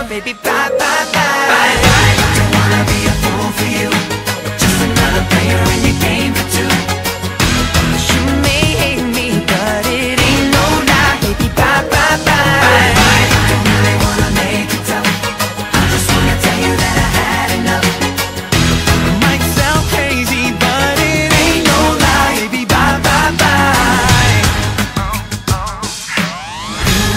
baby, bye, bye, bye. Bye, bye. Don't wanna be a fool for you. Just another player in your game for two.